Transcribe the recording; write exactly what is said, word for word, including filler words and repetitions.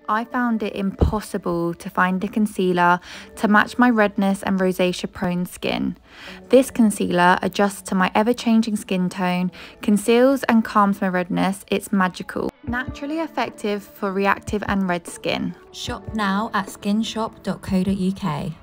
I found it impossible to find a concealer to match my redness and rosacea prone skin. This concealer adjusts to my ever-changing skin tone, conceals and calms my redness. It's magical. Naturally effective for reactive and red skin. Shop now at skin shop dot co dot U K.